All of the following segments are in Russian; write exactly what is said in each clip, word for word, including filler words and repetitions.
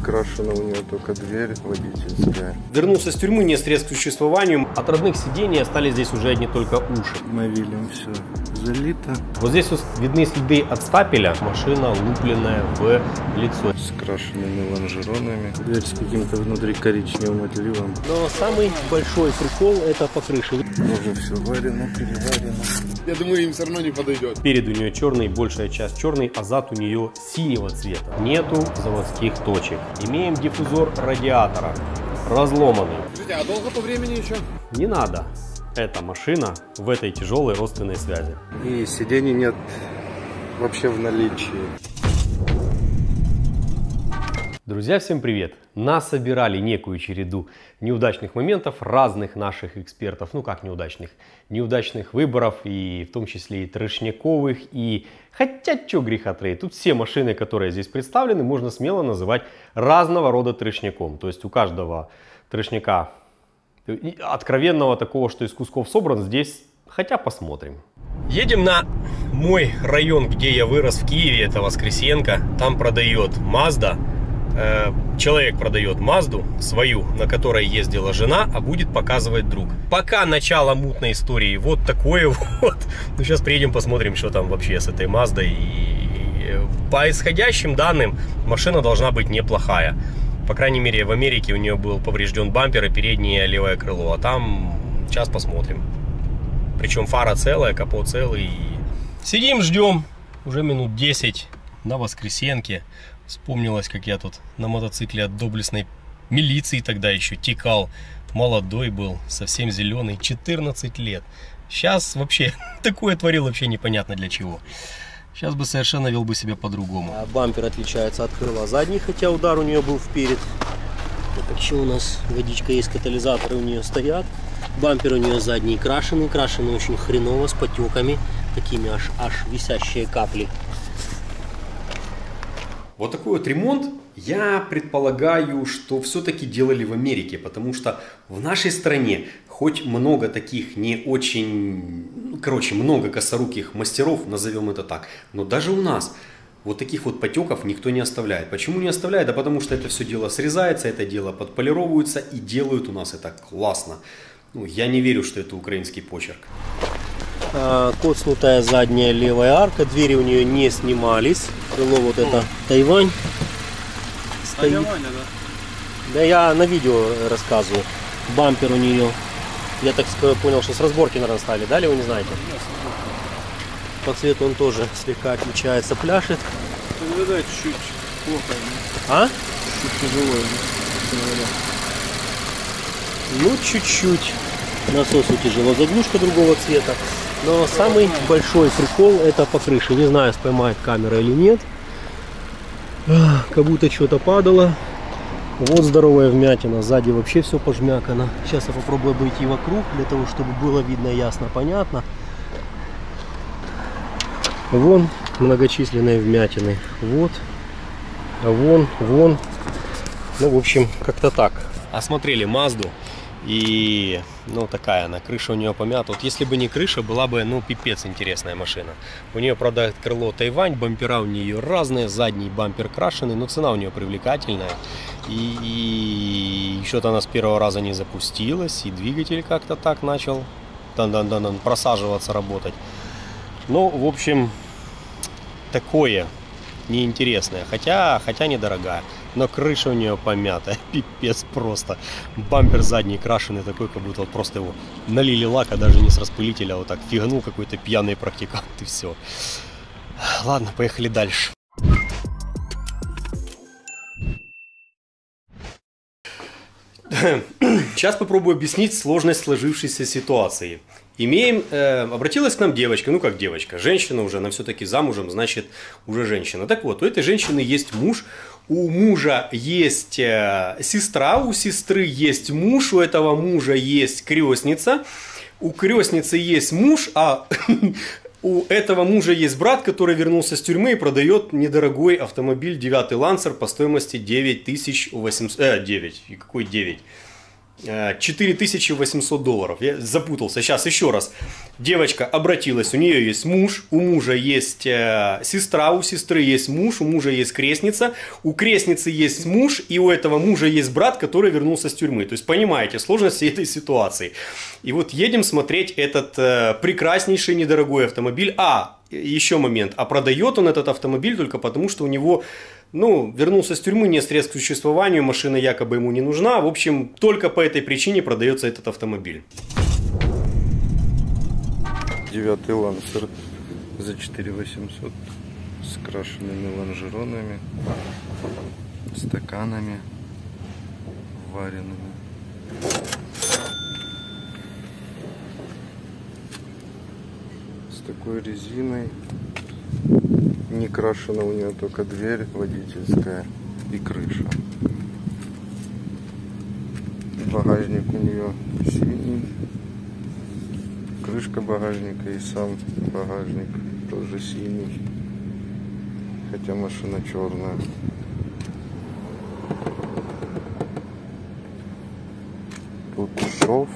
Крашена у нее только дверь водительская. Вернулся с тюрьмы, нет средств к существованию. От родных сидений остались здесь уже одни только уши. Мобилем все залито. Вот здесь вот видны следы от стапеля. Машина лупленная в лицо. С крашенными лонжеронами. Дверь с каким-то внутри коричневым отливом. Но самый большой прикол — это по крыше. Уже все варено, переварено. Я думаю, им все равно не подойдет. Перед у нее черный, большая часть черный, а зад у нее синего цвета. Нету заводских точек. Имеем диффузор радиатора. Разломанный. Скажите, а долго по времени еще? Не надо. Эта машина в этой тяжелой родственной связи. И сидений нет вообще в наличии. Друзья, всем привет! Нас собирали некую череду неудачных моментов разных наших экспертов, ну как неудачных, неудачных выборов, и в том числе и трешняковых, и хотя чё греха таить, тут все машины, которые здесь представлены, можно смело называть разного рода трешняком. То есть у каждого трешняка откровенного такого, что из кусков собран, здесь, хотя посмотрим. Едем на мой район, где я вырос, в Киеве, это Воскресенко, там продает Mazda. Человек продает Мазду свою, на которой ездила жена, а будет показывать друг. Пока начало мутной истории вот такое вот. Ну, сейчас приедем, посмотрим, что там вообще с этой Маздой. И по исходящим данным, машина должна быть неплохая. По крайней мере, в Америке у нее был поврежден бампер и переднее левое крыло. А там сейчас посмотрим. Причем фара целая, капот целый. Сидим, ждем. Уже минут десять на Воскресенке. Вспомнилось, как я тут на мотоцикле от доблестной милиции тогда еще текал. Молодой был, совсем зеленый, четырнадцать лет. Сейчас вообще такое творил вообще непонятно для чего. Сейчас бы совершенно вел бы себя по-другому. А бампер отличается от крыла задней, хотя удар у нее был вперед. Так еще у нас водичка есть, катализаторы у нее стоят. Бампер у нее задний крашеный, крашеный очень хреново, с потеками, такими аж, аж висящие капли. Вот такой вот ремонт, я предполагаю, что все-таки делали в Америке, потому что в нашей стране хоть много таких не очень, короче, много косоруких мастеров, назовем это так, но даже у нас вот таких вот потеков никто не оставляет. Почему не оставляет? Да потому что это все дело срезается, это дело подполировывается и делают у нас это классно. Ну, я не верю, что это украинский почерк. Коцнутая задняя левая арка, двери у нее не снимались. Крыло вот это Тайвань стоит. Тайвань, да? Да, я на видео рассказываю. Бампер у нее, я так понял, что с разборки, наверное, стали, да, или вы не знаете? По цвету он тоже слегка отличается, пляшет. Ну, да, чуть-чуть плохо. А? Чуть тяжело. Ну, чуть-чуть. Насосу тяжело, заглушка другого цвета. Но самый большой прикол — это по крыше. Не знаю, поймает камера или нет. Как будто что-то падало. Вот здоровая вмятина. Сзади вообще все пожмякано. Сейчас я попробую обойти вокруг, для того, чтобы было видно, ясно, понятно. Вон многочисленные вмятины. Вот. А вон, вон. Ну, в общем, как-то так. Осмотрели Мазду. И, ну, такая она, крыша у нее помята. Вот если бы не крыша, была бы, ну, пипец интересная машина. У нее, правда, крыло Тайвань, бампера у нее разные, задний бампер крашеный, но цена у нее привлекательная. И, и что-то она с первого раза не запустилась, и двигатель как-то так начал дан-дан-дан просаживаться, работать. Ну, в общем, такое неинтересное, хотя, хотя недорогая. Но крыша у нее помятая, пипец просто. Бампер задний крашеный такой, как будто вот просто его налили лака, даже не с распылителя, а вот так фигнул какой-то пьяный практикант и все. Ладно, поехали дальше. Сейчас попробую объяснить сложность сложившейся ситуации. Имеем, э, обратилась к нам девочка, ну как девочка, женщина уже, она все-таки замужем, значит уже женщина. Так вот, у этой женщины есть муж, у мужа есть э, сестра, у сестры есть муж, у этого мужа есть крестница, у крестницы есть муж, а у этого мужа есть брат, который вернулся с тюрьмы и продает недорогой автомобиль девятый Lancer по стоимости девять тысяч восемьсот, э, девять, и какой девять? четыре тысячи восемьсот долларов. Я запутался. Сейчас еще раз. Девочка обратилась, у нее есть муж, у мужа есть э, сестра, у сестры есть муж, у мужа есть крестница, у крестницы есть муж, и у этого мужа есть брат, который вернулся с тюрьмы. То есть понимаете сложности этой ситуации. И вот едем смотреть этот э, прекраснейший недорогой автомобиль. А, еще момент. А продает он этот автомобиль только потому, что у него... Ну, вернулся с тюрьмы, нет средств к существованию, машина якобы ему не нужна. В общем, только по этой причине продается этот автомобиль. Девятый Лансер за четыре восемьсот с крашенными лонжеронами, стаканами вареными. С такой резиной. Не крашена у нее только дверь водительская и крыша. Багажник у нее синий. Крышка багажника и сам багажник тоже синий. Хотя машина черная. Тут шов.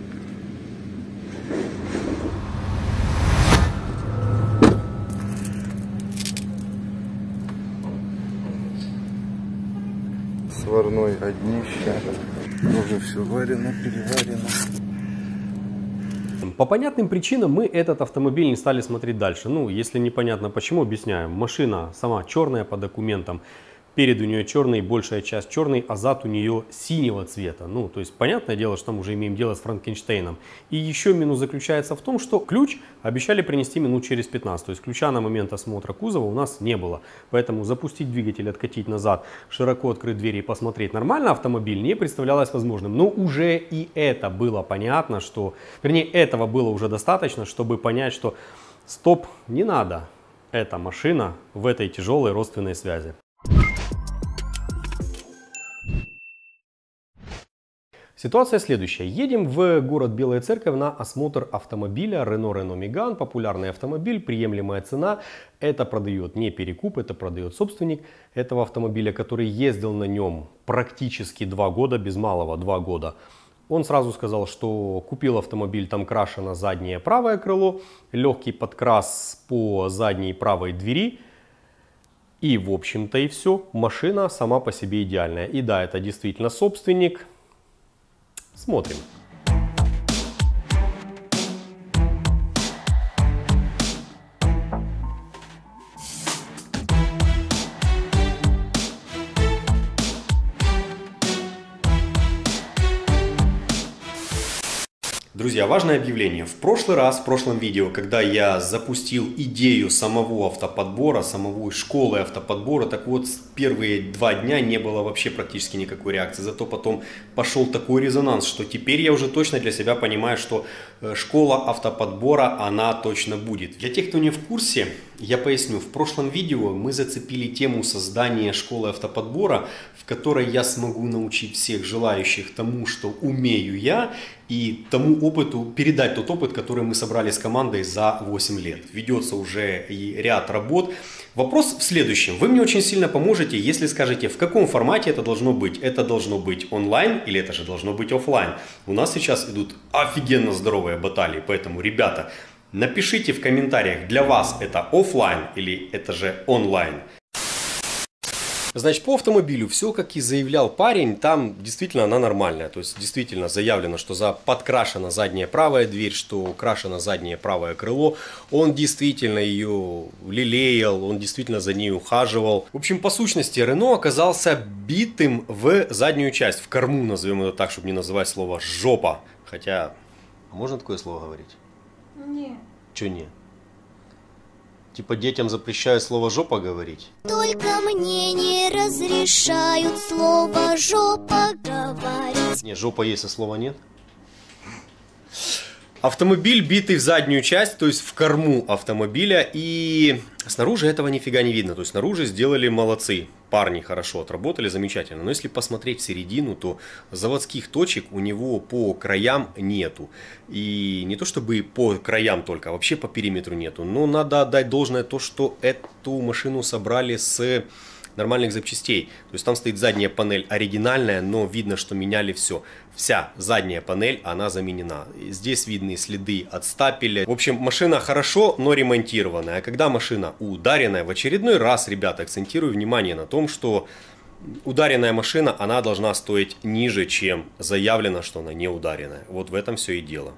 Сварной однище, уже все варено, переварено. По понятным причинам мы этот автомобиль не стали смотреть дальше. Ну, если непонятно почему, объясняем. Машина сама черная по документам. Перед у нее черный, большая часть черный, а зад у нее синего цвета. Ну, то есть, понятное дело, что там уже имеем дело с Франкенштейном. И еще минус заключается в том, что ключ обещали принести минут через пятнадцать. То есть, ключа на момент осмотра кузова у нас не было. Поэтому запустить двигатель, откатить назад, широко открыть двери и посмотреть нормально автомобиль не представлялось возможным. Но уже и это было понятно, что... Вернее, этого было уже достаточно, чтобы понять, что стоп, не надо. Эта машина в этой тяжелой родственной связи. Ситуация следующая. Едем в город Белая Церковь на осмотр автомобиля Renault Renault Megane. Популярный автомобиль, приемлемая цена. Это продает не перекуп, это продает собственник этого автомобиля, который ездил на нем практически два года, без малого два года. Он сразу сказал, что купил автомобиль, там крашено заднее правое крыло, легкий подкрас по задней правой двери. И в общем-то и все. Машина сама по себе идеальная. И да, это действительно собственник. Смотрим. Друзья, важное объявление. В прошлый раз, в прошлом видео, когда я запустил идею самого автоподбора, самой школы автоподбора, так вот, первые два дня не было вообще практически никакой реакции. Зато потом пошел такой резонанс, что теперь я уже точно для себя понимаю, что школа автоподбора, она точно будет. Для тех, кто не в курсе, я поясню. В прошлом видео мы зацепили тему создания школы автоподбора, в которой я смогу научить всех желающих тому, что умею я, и тому опыту, передать тот опыт, который мы собрали с командой за восемь лет. Ведется уже и ряд работ. Вопрос в следующем. Вы мне очень сильно поможете, если скажете, в каком формате это должно быть. Это должно быть онлайн или это же должно быть офлайн. У нас сейчас идут офигенно здоровые баталии, поэтому, ребята, напишите в комментариях, для вас это офлайн или это же онлайн. Значит, по автомобилю все, как и заявлял парень, там действительно она нормальная. То есть действительно заявлено, что за подкрашена задняя правая дверь, что крашено заднее правое крыло. Он действительно ее лелеял, он действительно за ней ухаживал. В общем, по сущности, Рено оказался битым в заднюю часть, в корму, назовем это так, чтобы не называть слово жопа. Хотя, можно такое слово говорить? Нет. Че не? Типа детям запрещают слово жопа говорить? Только мне не разрешают слово жопа говорить. Не, жопа есть, а слова нет. Автомобиль битый в заднюю часть, то есть в корму автомобиля, и снаружи этого нифига не видно. То есть снаружи сделали молодцы, парни хорошо отработали, замечательно. Но если посмотреть в середину, то заводских точек у него по краям нету. И не то чтобы по краям только, а вообще по периметру нету. Но надо отдать должное то, что эту машину собрали с... нормальных запчастей. То есть там стоит задняя панель оригинальная, но видно, что меняли все. Вся задняя панель, она заменена. Здесь видны следы от стапеля. В общем, машина хорошо, но ремонтированная. А когда машина ударенная, в очередной раз, ребята, акцентирую внимание на том, что ударенная машина, она должна стоить ниже, чем заявлено, что она не ударенная. Вот в этом все и дело.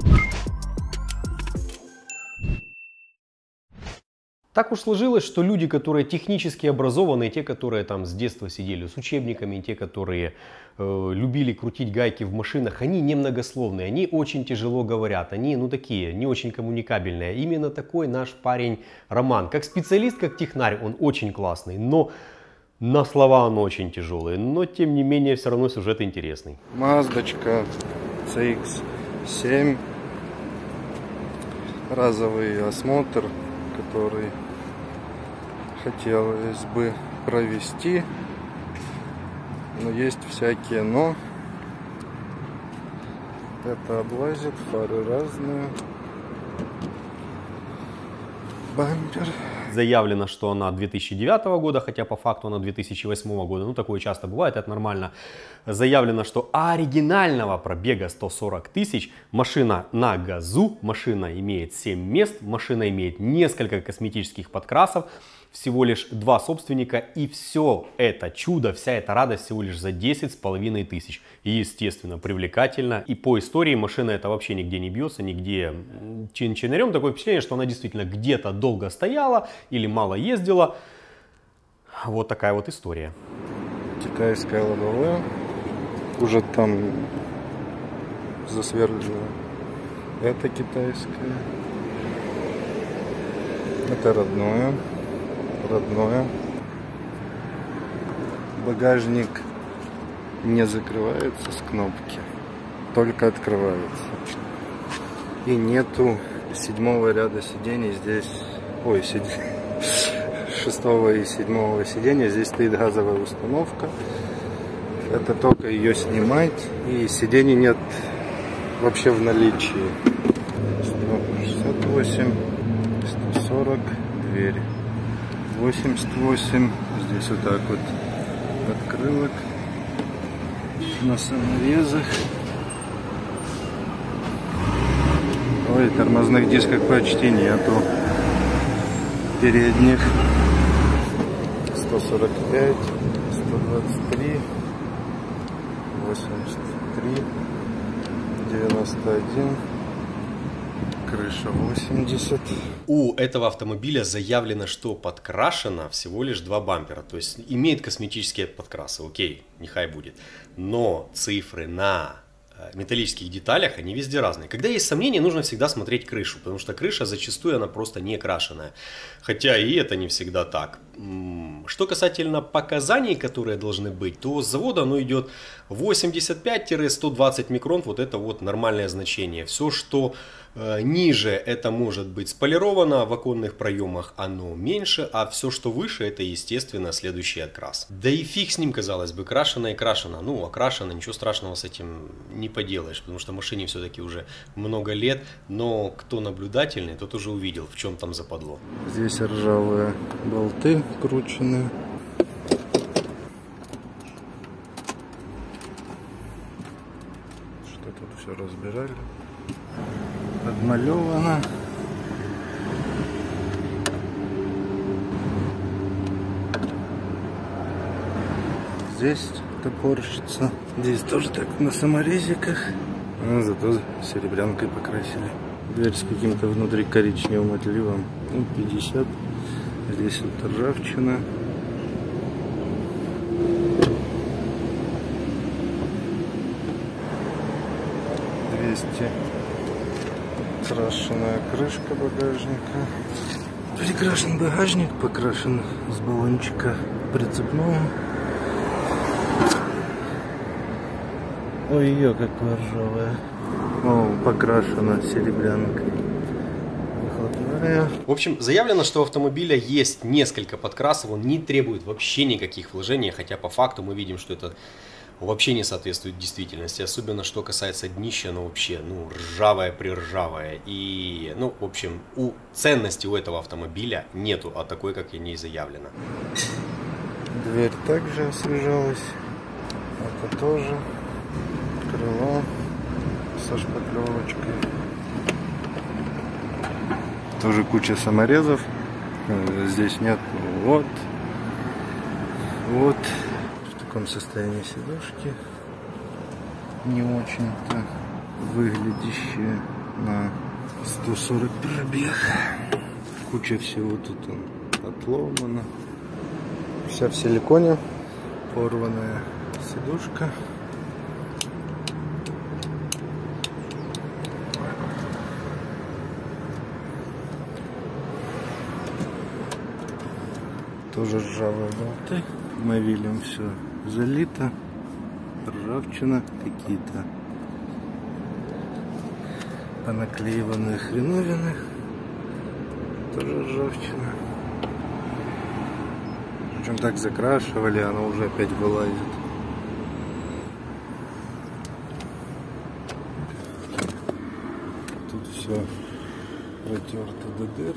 Так уж сложилось, что люди, которые технически образованные, те, которые там с детства сидели с учебниками, те, которые э, любили крутить гайки в машинах, они немногословные, они очень тяжело говорят, они, ну, такие, не очень коммуникабельные. Именно такой наш парень Роман. Как специалист, как технарь, он очень классный, но на слова он очень тяжелый. Но, тем не менее, все равно сюжет интересный. Маздочка си икс семь. Разовый осмотр, который хотелось бы провести, но есть всякие но. Это облазит, фары разные, бампер. Заявлено, что она две тысячи девятого года, хотя по факту она две тысячи восьмого года. Ну, такое часто бывает, это нормально. Заявлено, что оригинального пробега сто сорок тысяч. Машина на газу, машина имеет семь мест, машина имеет несколько косметических подкрасов. Всего лишь два собственника, и все это чудо, вся эта радость всего лишь за десять с половиной тысяч. И, естественно, привлекательно. И по истории машина это вообще нигде не бьется, нигде чин-чинарем. Такое впечатление, что она действительно где-то долго стояла или мало ездила. Вот такая вот история. Китайская лобовая. Уже там засверлено. Это китайская. Это родное. Родное. Багажник не закрывается с кнопки, только открывается. И нету седьмого ряда сидений здесь, ой, сид... шестого и седьмого сидения. Здесь стоит газовая установка. Это только ее снимать, и сидений нет вообще в наличии. сто шестьдесят восемь, сто сорок, дверь. восемьдесят восемь, здесь вот так вот открылок на саморезах. Ой, тормозных дисков почти нету, передних. Сто сорок пять, сто двадцать три, восемьдесят три, девяносто один. Крыша восемьдесят. У этого автомобиля заявлено, что подкрашено всего лишь два бампера. То есть имеет косметические подкрасы. Окей, нехай будет. Но цифры на металлических деталях, они везде разные. Когда есть сомнения, нужно всегда смотреть крышу. Потому что крыша зачастую она просто не крашеная. Хотя и это не всегда так. Что касательно показаний, которые должны быть, то с завода оно идет восемьдесят пять — сто двадцать микрон. Вот это вот нормальное значение. Все, что э, ниже, это может быть сполировано в оконных проемах, оно меньше. А все, что выше, это, естественно, следующий окрас. Да и фиг с ним, казалось бы, крашено и крашено. Ну, окрашено, ничего страшного с этим не поделаешь. Потому что машине все-таки уже много лет. Но кто наблюдательный, тот уже увидел, в чем там западло. Здесь ржавые болты крученные. Что тут все разбирали. Подмалевано. Здесь топорщится. Здесь тоже так на саморезиках. А зато серебрянкой покрасили. Дверь с каким-то внутри коричневым отливом. Ну, пятьдесят. Здесь вот ржавчина. двести. Крашеная крышка багажника. Перекрашен багажник, покрашен с баллончика прицепного. Ой, ее какая ржавая. О, покрашена серебрянкой. Выхлопная. В общем, заявлено, что у автомобиля есть несколько подкрасов, он не требует вообще никаких вложений, хотя по факту мы видим, что это вообще не соответствует действительности, особенно что касается днища, оно вообще, ну, ржавое-приржавое. И, ну, в общем, у ценности у этого автомобиля нету, а такой, как и не заявлено. Дверь также освежалась. Это тоже. Крыло со шпаклевочкой. Тоже куча саморезов. Здесь нет. Вот. Вот. В таком состоянии сидушки. Не очень-то выглядящие на сто сорок пробег. Куча всего тут отломана. Вся в силиконе. Порванная сидушка. Тоже ржавые болты. Мовилем все залито. Ржавчина. Какие-то понаклеиванные хреновины. Тоже ржавчина. Причем так закрашивали, оно уже опять вылазит. Тут все протерто до дыр.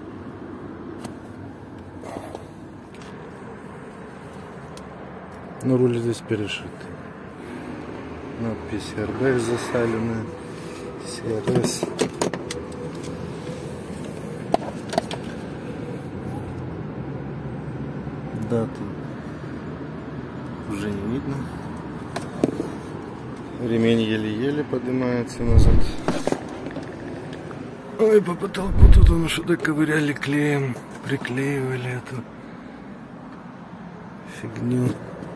Но руль здесь перешит. Надпись эр бэ засаленная. си эр эс. Дату уже не видно. Ремень еле-еле поднимается назад. Ой, по потолку тут он что-то ковыряли клеем, приклеивали эту фигню.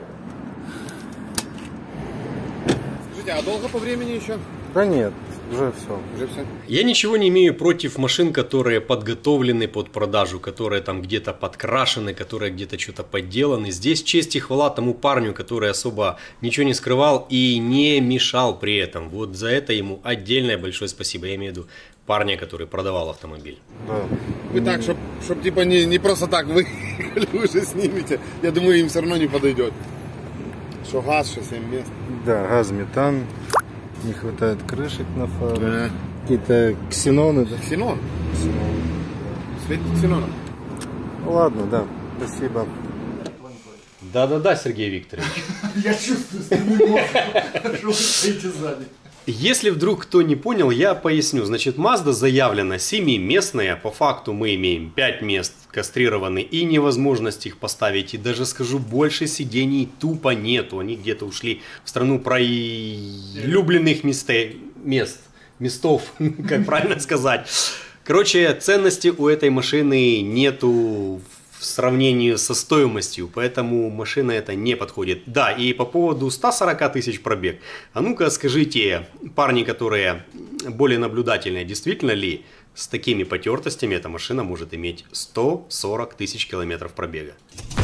Скажите, а долго по времени еще? Да нет, уже все. Уже все. Я ничего не имею против машин, которые подготовлены под продажу, которые там где-то подкрашены, которые где-то что-то подделаны. Здесь честь и хвала тому парню, который особо ничего не скрывал и не мешал при этом. Вот за это ему отдельное большое спасибо. Я имею в виду парня, который продавал автомобиль. Да. Вы так, чтобы чтоб, типа не, не просто так выехали, вы уже снимете. Я думаю, им все равно не подойдет. Что газ, что семь мест. Да, газ, метан. Не хватает крышек на фару. Да. Какие-то ксеноны. Да? Ксенон. Светит ксеноном. Ну, ладно, да. Спасибо. Да-да-да, Сергей Викторович. Я чувствую, что не могу. Что вы стоите сзади. Если вдруг кто не понял, я поясню. Значит, Mazda заявлена семиместная. По факту мы имеем пять мест кастрированы и невозможность их поставить. И даже скажу, больше сидений тупо нету. Они где-то ушли в страну пролюбленных месте, мест. Местов, как правильно сказать. Короче, ценности у этой машины нету в сравнении со стоимостью, поэтому машина эта не подходит. Да, и по поводу ста сорока тысяч пробег. А ну-ка скажите, парни, которые более наблюдательные, действительно ли с такими потертостями эта машина может иметь сто сорок тысяч километров пробега?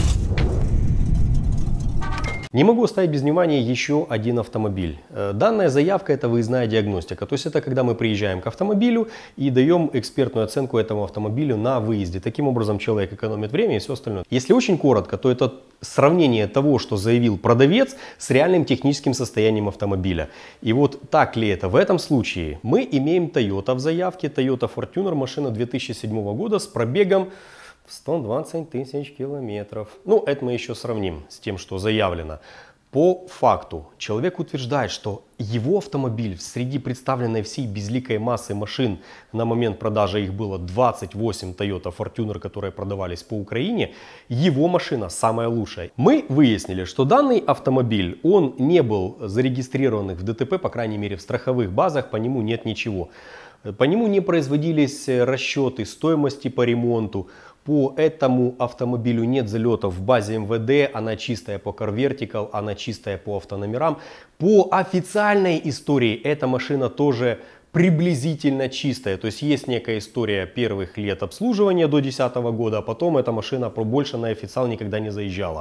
Не могу оставить без внимания еще один автомобиль. Данная заявка — это выездная диагностика. То есть это когда мы приезжаем к автомобилю и даем экспертную оценку этому автомобилю на выезде. Таким образом человек экономит время и все остальное. Если очень коротко, то это сравнение того, что заявил продавец, с реальным техническим состоянием автомобиля. И вот так ли это? В этом случае мы имеем Toyota в заявке. Toyota Fortuner, машина две тысячи седьмого года с пробегом сто двадцать тысяч километров. Ну, это мы еще сравним с тем, что заявлено. По факту человек утверждает, что его автомобиль среди представленной всей безликой массы машин, на момент продажи их было двадцать восемь Toyota Fortuner, которые продавались по Украине, его машина самая лучшая. Мы выяснили, что данный автомобиль, он не был зарегистрирован в ДТП, по крайней мере в страховых базах, по нему нет ничего. По нему не производились расчеты стоимости по ремонту. По этому автомобилю нет залетов в базе эм вэ дэ, она чистая по Car Vertical, она чистая по автономерам. По официальной истории эта машина тоже приблизительно чистая. То есть есть некая история первых лет обслуживания до две тысячи десятого года, а потом эта машина больше на официал никогда не заезжала.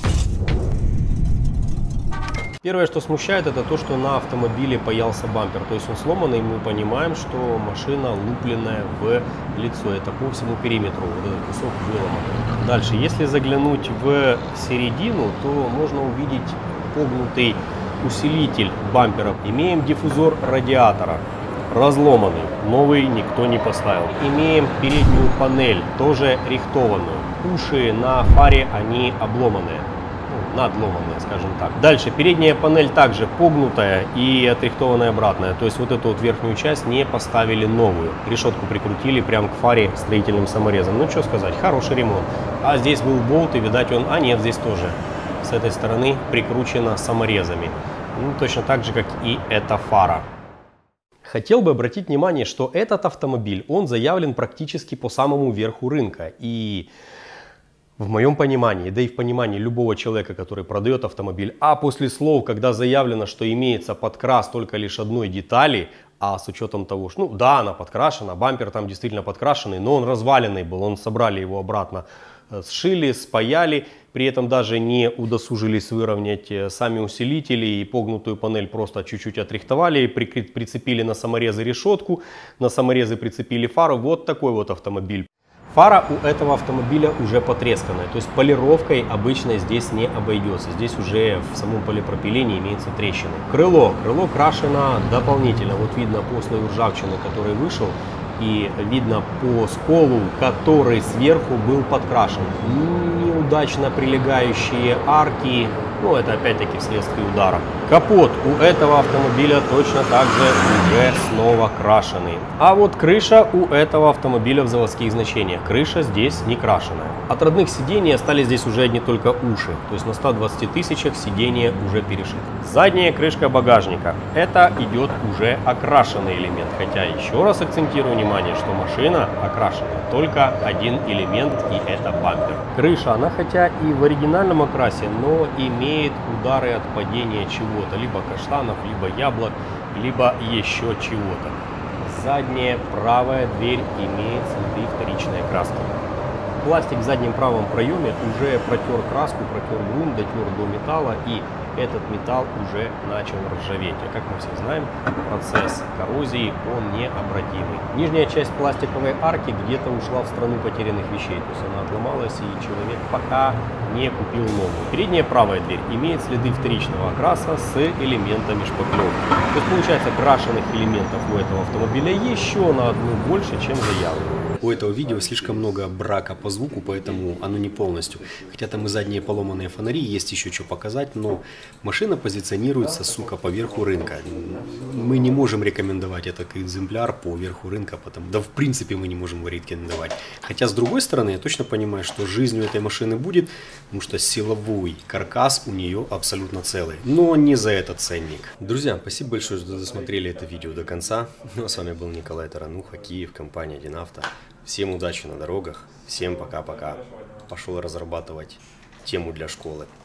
Первое, что смущает, это то, что на автомобиле паялся бампер. То есть он сломанный, и мы понимаем, что машина лупленная в лицо. Это по всему периметру, вот этот кусок выломан. Дальше, если заглянуть в середину, то можно увидеть погнутый усилитель бампера. Имеем диффузор радиатора. разломанный, новый никто не поставил. Имеем переднюю панель, тоже рихтованную. Уши на фаре, они обломанные, ну, надломанные, скажем так. Дальше, передняя панель также погнутая и отрихтованная обратная. То есть вот эту вот верхнюю часть не поставили новую. Решетку прикрутили прям к фаре строительным саморезом. Ну что сказать, хороший ремонт. А здесь был болт, и видать он, а нет, здесь тоже с этой стороны прикручено саморезами. Ну, точно так же, как и эта фара. Хотел бы обратить внимание, что этот автомобиль, он заявлен практически по самому верху рынка. И в моем понимании, да и в понимании любого человека, который продает автомобиль, а после слов, когда заявлено, что имеется подкрас только лишь одной детали, а с учетом того, что, ну да, она подкрашена, бампер там действительно подкрашенный, но он разваленный был, он собрали его обратно, сшили, спаяли, при этом даже не удосужились выровнять сами усилители и погнутую панель просто чуть-чуть отрихтовали, прицепили на саморезы решетку, на саморезы прицепили фару. Вот такой вот автомобиль. Фара у этого автомобиля уже потресканная, то есть полировкой обычно здесь не обойдется. Здесь уже в самом полипропилене имеются трещины. Крыло. Крыло крашено дополнительно. Вот видно по слою ржавчины, который вышел, и видно по сколу, который сверху был подкрашен. Неудачно прилегающие арки, ну это опять-таки вследствие удара. Капот у этого автомобиля точно так же уже снова крашеный. А вот крыша у этого автомобиля в заводских значениях. Крыша здесь не крашеная. От родных сидений остались здесь уже одни только уши. То есть на ста двадцати тысячах сиденье уже перешито. Задняя крышка багажника. Это идет уже окрашенный элемент. Хотя еще раз акцентирую внимание, что машина окрашена только один элемент, и это бампер. Крыша, она хотя и в оригинальном окрасе, но имеет удары от падения чего-то. Либо каштанов, либо яблок, либо еще чего-то. Задняя правая дверь имеет следы вторичной краски. Пластик в заднем правом проеме уже протер краску, протер грунт, дотер до металла, и этот металл уже начал ржаветь. А как мы все знаем, процесс коррозии, он необратимый. Нижняя часть пластиковой арки где-то ушла в страну потерянных вещей, то есть она отломалась, и человек пока не купил новую. Передняя правая дверь имеет следы вторичного окраса с элементами шпаклевки. То есть получается, крашеных элементов у этого автомобиля еще на одну больше, чем заявлено. У этого видео слишком много брака по звуку, поэтому оно не полностью. Хотя там и задние поломанные фонари, есть еще что показать, но машина позиционируется, сука, по верху рынка. Мы не можем рекомендовать этот экземпляр по верху рынка, потому, да в принципе мы не можем его рекомендовать. Хотя с другой стороны, я точно понимаю, что жизнь у этой машины будет, потому что силовой каркас у нее абсолютно целый. Но не за этот ценник. Друзья, спасибо большое, что досмотрели это видео до конца. Ну а с вами был Николай Тарануха, Киев, компания один авто. Всем удачи на дорогах, всем пока-пока. Пошел разрабатывать тему для школы.